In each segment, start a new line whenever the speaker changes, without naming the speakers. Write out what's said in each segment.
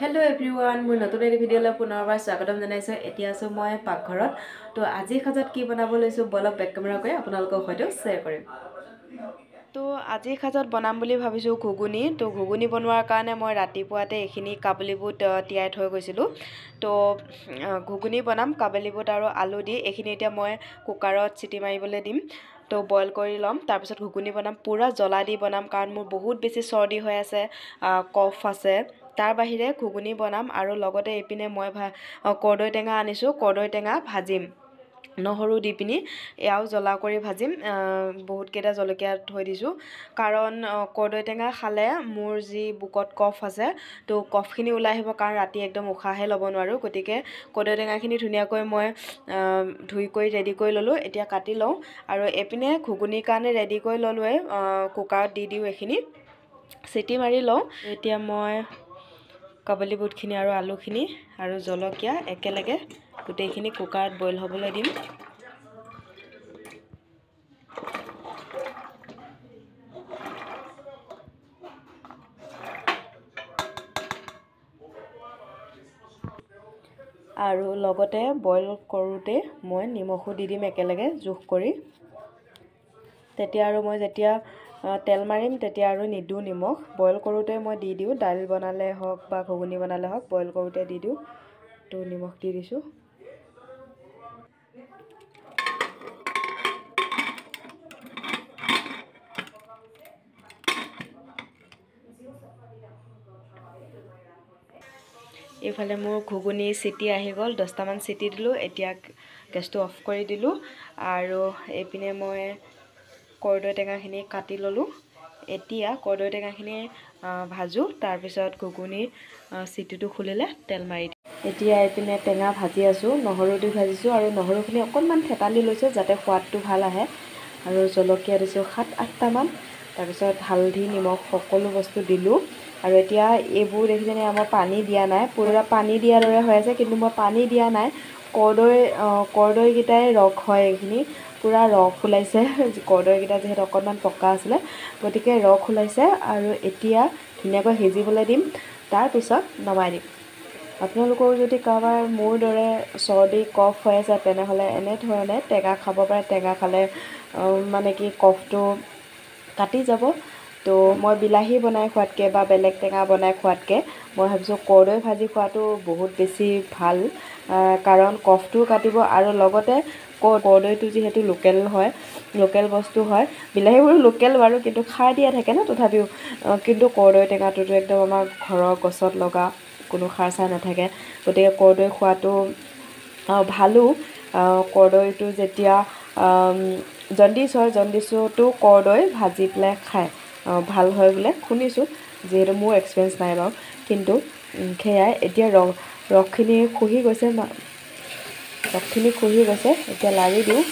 Hello everyone মোৰ নতুন এটা ভিডিঅ'লৈ পুনৰবাৰ স্বাগতম জনাইছো। এতিয়া আছো মই পাকঘৰত। তো আজি খাজাত কি বনাব লৈছো বলক বেক কেমেৰা কৰি আপোনালোকৰ সৈতে শ্বেয়াৰ কৰিম। তো আজি খাজাত বনাম বুলি ভাবিছো ঘুগুনি। তো ঘুগুনি বনোৱাৰ কাৰণে মই ৰাতিপুৱাতে এইখিনি কাবুলী বুট তিয়াই থৈ গৈছিলো। তো ঘুগুনি বনাম কাবুলী বুট আৰু আলু দি। এইখিনি এতিয়া মই কুকাৰত চিটি মাৰিবলৈ দিম। তো বইল কৰি লম, তাৰপিছত ঘুগুনি বনাম। পুৰা জ্বলা দি বনাম কাৰণ মোৰ বহুত বেছি চৰ্দি হৈ আছে, কফ আছে। তাৰ বাহিৰে ঘুগুনি বনাম আৰু লগতে এইপিনে মই কৰ্দৈ টেঙা আনিছোঁ। কৰ্দৈ টেঙা ভাজিম নহৰু দি পিনি, এয়াও জ্বলা কৰি ভাজিম। বহুতকেইটা জলকীয়া থৈ দিছোঁ কাৰণ কৰ্দৈ টেঙা খালে মোৰ যি বুকত কফ আছে তো কফখিনি ওলাই আহিব, কাৰণ ৰাতি একদম উশাহে ল'ব নোৱাৰোঁ। গতিকে কৰ্দৈ টেঙাখিনি ধুনীয়াকৈ মই ধুই কৰি ৰেডি কৰি ল'লোঁ। এতিয়া কাটি লওঁ আৰু এইপিনে ঘুগুনিৰ কাৰণে ৰেডি কৰি ল'লোৱে। কুকাৰত দি দিওঁ, এইখিনি চিটি মাৰি লওঁ। এতিয়া মই কাবুলী বুটখিনি আৰু আলুখিনি আৰু জলকীয়া একেলগে গোটেইখিনি কুকাৰত বইল হ'বলৈ দিম। আৰু লগতে বইল কৰোঁতে মই নিমখো দি দিম একেলগে জোখ কৰি। তেতিয়া আৰু মই যেতিয়া তেল মাৰিম তেতিয়া আৰু নিদিওঁ নিমখ। বইল কৰোঁতে মই দি দিওঁ, দাইল বনালে হওক বা ঘুগুনি বনালে হওক বইল কৰোঁতে দি দিওঁ। তো নিমখ দি দিছোঁ। এইফালে মোৰ ঘুগুনি চিটি আহি গ'ল, 10টামান চিটি দিলোঁ। এতিয়া গেছটো অফ কৰি দিলোঁ আৰু এইপিনে মই কৰ্দৈ টেঙাখিনি কাটি ল'লোঁ। এতিয়া কৰ্দৈ টেঙাখিনি ভাজোঁ, তাৰপিছত ঘুগুনি চিটিটো খুলিলে তেল মাৰি দিম। এতিয়া এইপিনে টেঙা ভাজি আছোঁ, নহৰু দি ভাজিছোঁ আৰু নহৰুখিনি অকণমান থেতালি লৈছোঁ যাতে সোৱাদটো ভাল আহে। আৰু জলকীয়া দিছোঁ 7-8টামান, তাৰপিছত হালধি নিমখ সকলো বস্তু দিলোঁ। আৰু এতিয়া এইবোৰ দেখিছেনে, আমাৰ পানী দিয়া নাই, পুৰা পানী দিয়াৰ দৰে হৈ আছে, কিন্তু মই পানী দিয়া নাই। কৰ্দৈকেইটাই ৰস হয়, এইখিনি পুৰা ৰস ওলাইছে। কৰ্দৈকেইটা যিহেতু অকণমান পকা আছিলে গতিকে ৰস ওলাইছে। আৰু এতিয়া ধুনীয়াকৈ সিজিবলৈ দিম, তাৰপিছত নমাই দিম। আপোনালোকৰো যদি কাৰোবাৰ মোৰ দৰে চৰ্দি কফ হৈ আছে তেনেহ'লে এনেধৰণে টেঙা খাব পাৰে। টেঙা খালে মানে কি কফটো কাটি যাব। তো মই বিলাহী বনাই খোৱাতকৈ বা বেলেগ টেঙা বনাই খোৱাতকৈ মই ভাবিছোঁ কৰ্দৈ ভাজি খোৱাটো বহুত বেছি ভাল, কাৰণ কফটোও কাটিব আৰু লগতে কৰ্দৈটো যিহেতু লোকেল বস্তু হয়। বিলাহীবোৰো লোকেল বাৰু, কিন্তু সাৰ দিয়া থাকে ন তথাপিও। কিন্তু কৰ্দৈ টেঙাটোতো একদম আমাৰ ঘৰৰ গছত লগা, কোনো সাৰ চাৰ নাথাকে। গতিকে কৰ্দৈ খোৱাটো ভালো। কৰ্দৈটো যেতিয়া জণ্ডিছ হয়, জণ্ডিছতো কৰ্দৈ ভাজি পেলাই খায়, ভাল হয় বোলে শুনিছোঁ, যিহেতু মোৰ এক্সপিৰিয়েঞ্চ নাই বাৰু। কিন্তু সেয়াই, এতিয়া ৰসখিনি শুহি গৈছে, এতিয়া লাৰি দিওঁ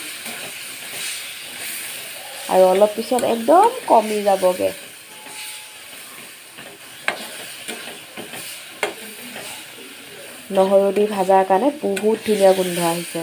আৰু অলপ পিছত একদম কমি যাবগৈ। নহৰু দি ভাজাৰ কাৰণে বহুত ধুনীয়া গোন্ধ আহিছে।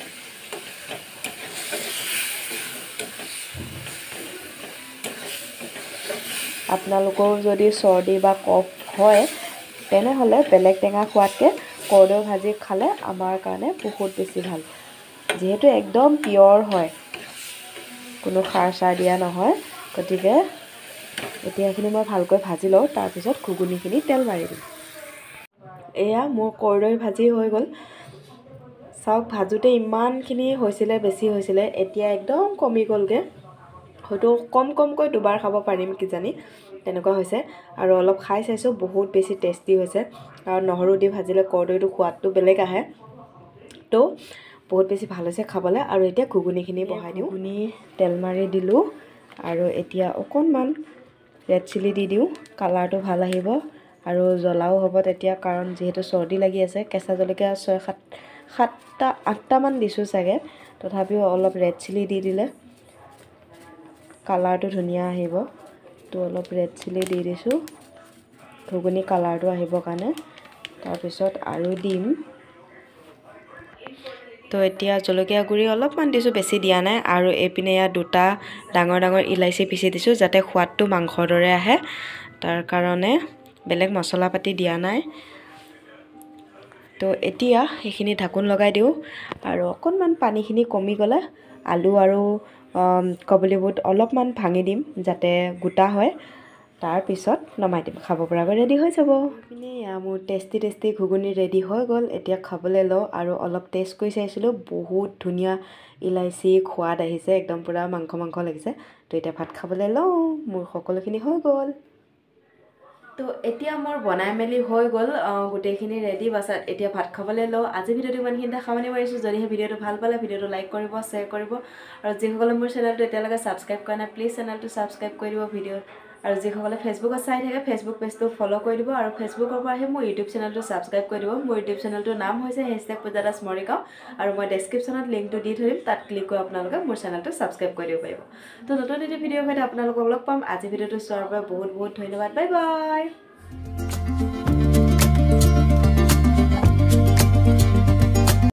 আপোনালোকৰো যদি চৰ্দি বা কফ হয় তেনেহ'লে বেলেগ টেঙা খোৱাতকৈ কৰ্দৈ ভাজি খালে আমাৰ কাৰণে বহুত বেছি ভাল, যিহেতু একদম পিয়ৰ হয়, কোনো সাৰ চাৰ দিয়া নহয়। গতিকে এতিয়া এইখিনি মই ভালকৈ ভাজি লওঁ, তাৰপিছত ঘুগুনিখিনি তেল মাৰি দিম। এয়া মোৰ কৰ্দৈ ভাজি হৈ গ'ল। চাওক, ভাজোঁতে ইমানখিনি হৈছিলে, বেছি হৈছিলে, এতিয়া একদম কমি গ'লগৈ। হয়তো কমকৈ দুবাৰ খাব পাৰিম কিজানি, তেনেকুৱা হৈছে। আৰু অলপ খাই চাইছোঁ, বহুত বেছি টেষ্টি হৈছে, কাৰণ নহৰু দি ভাজিলে কৰ্দৈটো সোৱাদটো বেলেগ আহে। তো বহুত বেছি ভাল হৈছে খাবলৈ। আৰু এতিয়া ঘুগুনিখিনি বহাই দিওঁ। ঘুগুনি তেল মাৰি দিলোঁ আৰু এতিয়া অকণমান ৰেড চিলি দি দিওঁ, কালাৰটো ভাল আহিব আৰু জ্বলাও হ'ব তেতিয়া, কাৰণ যিহেতু চৰ্দি লাগি আছে। কেঁচা জলকীয়া 6-7-8টামান দিছোঁ চাগে, তথাপিও অলপ ৰেড চিলি দি দিলে কালাৰটো ধুনীয়া আহিব। তো অলপ ৰেড চিলি দি দিছোঁ ঘুগুনি কালাৰটো আহিবৰ কাৰণে, তাৰপিছত আৰু দিম। তো এতিয়া জলকীয়া গুড়ি অলপমান দিছোঁ, বেছি দিয়া নাই। আৰু এইপিনে ইয়াত 2টা ডাঙৰ ইলাচি পিচি দিছোঁ যাতে সোৱাদটো মাংসৰ দৰে আহে, তাৰ কাৰণে বেলেগ মছলা পাতি দিয়া নাই। তো এতিয়া সেইখিনি ঢাকোন লগাই দিওঁ আৰু অকণমান পানীখিনি কমি গ'লে আলু আৰু কাবুলী বুট অলপমান ভাঙি দিম যাতে গোটা হয় তাৰপিছত নমাই দিম খাব পৰাকৈ ৰেডি হৈ যাব পিনে মোৰ টেষ্টি ঘুগুনি ৰেডি হৈ গ'ল এতিয়া খাবলৈ লওঁ আৰু অলপ টেষ্ট কৰি চাইছিলোঁ বহুত ধুনীয়া ইলাইচি সোৱাদ আহিছে একদম পূৰা মাংস লাগিছে তো এতিয়া ভাত খাবলৈ লওঁ মোৰ সকলোখিনি হৈ গ'ল তো এতিয়া মোৰ বনাই মেলি হৈ গ'ল গোটেইখিনি ৰেডি বাছত এতিয়া ভাত খাবলৈ লওঁ আজি ভিডিঅ'টো ইমানখিনিতে সামৰণি মাৰিছোঁ যদিহে ভিডিঅ'টো ভাল পালে ভিডিঅ'টো লাইক কৰিব শ্বেয়াৰ কৰিব আৰু যিসকলে মোৰ চেনেলটো এতিয়ালৈকে ছাবস্ক্ৰাইব কৰা নাই প্লিজ চেনেলটো ছাবস্ক্ৰাইব কৰি দিব ভিডিঅ' আৰু যিসকলে ফেচবুকত চাই থাকে ফেচবুক পেজটো ফ'ল' কৰি দিব আৰু ফেচবুকৰ পৰা আহি মোৰ ইউটিউব চেনেলটো ছাবস্ক্ৰাইব কৰি দিব মোৰ ইউটিউব চেনেলটোৰ নাম হৈছে #পূজাদাস মৰিগাঁও আৰু মই ডেছক্ৰিপশ্যনত লিংকটো দি থৈ দিম তাত ক্লিক কৰি আপোনালোকে মোৰ চেনেলটো ছাবস্ক্ৰাইব কৰি দিব পাৰিব তো নতুন এটি ভিডিঅ'ৰ সৈতে আপোনালোকক লগ পাম আজি ভিডিঅ'টো চোৱাৰ বাবে বহুত ধন্যবাদ বাই বাই